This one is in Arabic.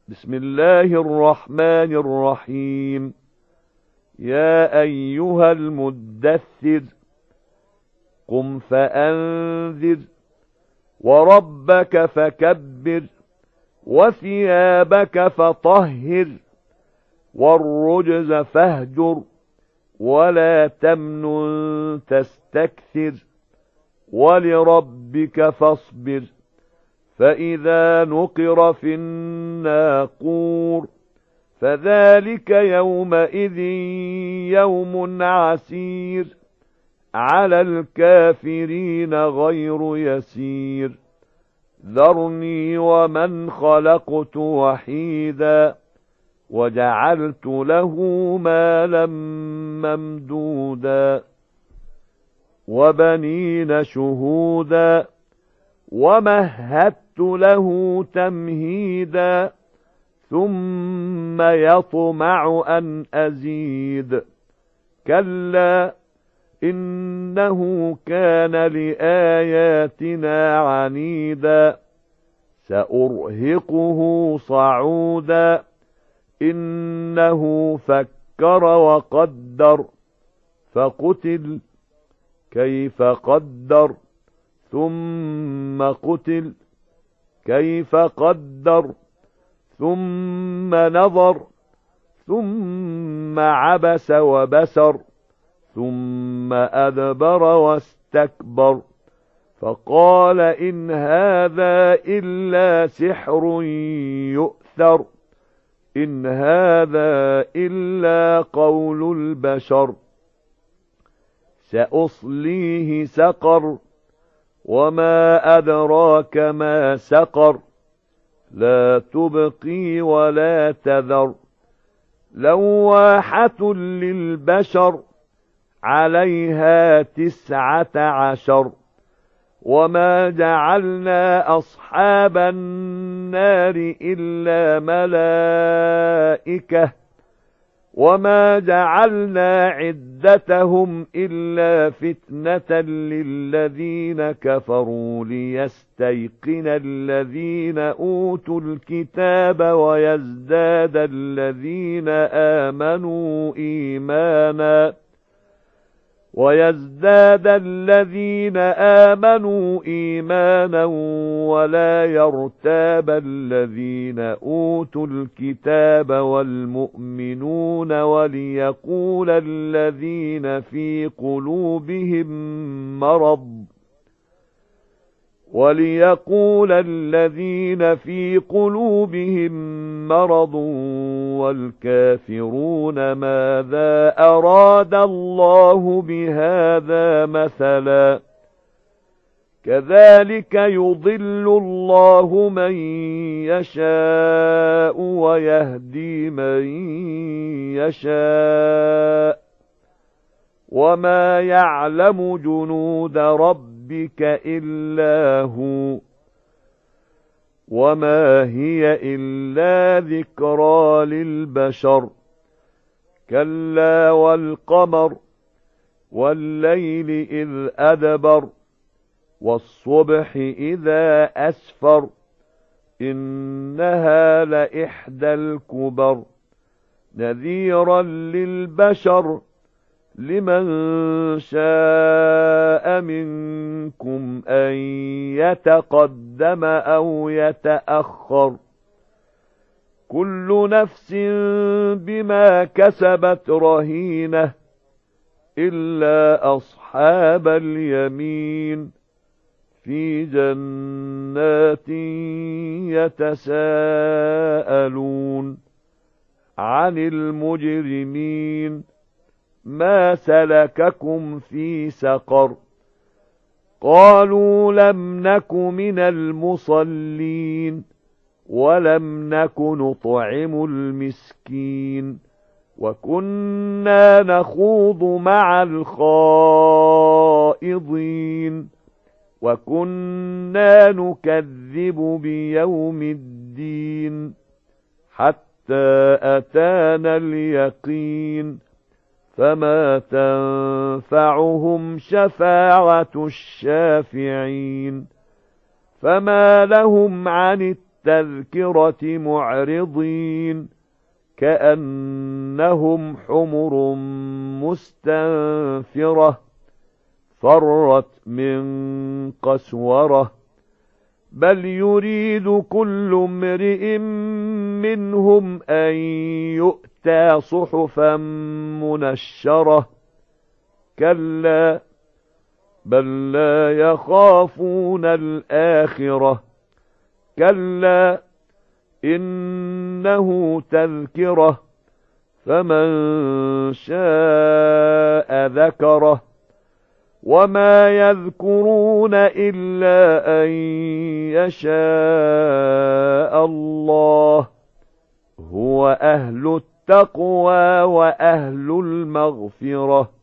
بسم الله الرحمن الرحيم. يا أيها المدثر قم فأنذر وربك فكبر وثيابك فطهر والرجز فاهجر ولا تمنن تستكثر ولربك فاصبر. فإذا نقر في الناقور فذلك يومئذ يوم عسير على الكافرين غير يسير. ذرني ومن خلقت وحيدا وجعلت له مالا ممدودا وبنين شهودا ومهدت له تمهيدا ثم يطمع أن أزيد كلا إنه كان لآياتنا عنيدا سأرهقه صعودا إنه فكر وقدر فقتل كيف قدر ثم قتل كيف قدر ثم نظر ثم عبس وبسر ثم أدبر واستكبر فقال إن هذا إلا سحر يؤثر إن هذا إلا قول البشر سأصليه سقر وما أدراك ما سقر لا تبقي ولا تذر لواحة للبشر عليها 19 وما جعلنا أصحاب النار إلا ملائكة وما جعلنا عدتهم إلا فتنة للذين كفروا ليستيقن الذين أوتوا الكتاب ويزداد الذين آمنوا إيمانا ولا يرتاب الذين أوتوا الكتاب والمؤمنون وليقول الذين في قلوبهم مرض والكافرون ماذا أراد الله بهذا مثلا كذلك يضل الله من يشاء ويهدي من يشاء وما يعلم جنود ربك إلا هو وما هي إلا ذكرى للبشر كلا والقمر والليل إذ أدبر والصبح إذا أسفر إنها لإحدى الكبر نذيرا للبشر لمن شاء منكم أن يتقدم أو يتأخر كل نفس بما كسبت رهينة إلا أصحاب اليمين في جنات يتساءلون عن المجرمين ما سلككم في سقر قالوا لم نك من المصلين ولم نك نطعم المسكين وكنا نخوض مع الخائضين وكنا نكذب بيوم الدين حتى أتانا اليقين فما تنفعهم شفاعة الشافعين فما لهم عن التذكرة معرضين كأنهم حمر مستنفرة فرت من قسورة بل يريد كل امرئ منهم أن يؤتى صحفا منشرة كلا بل لا يخافون الآخرة كلا إنه تذكرة فمن شاء ذكره وما يذكرون إلا أن يشاء الله هو أهل التقوى وأهل المغفرة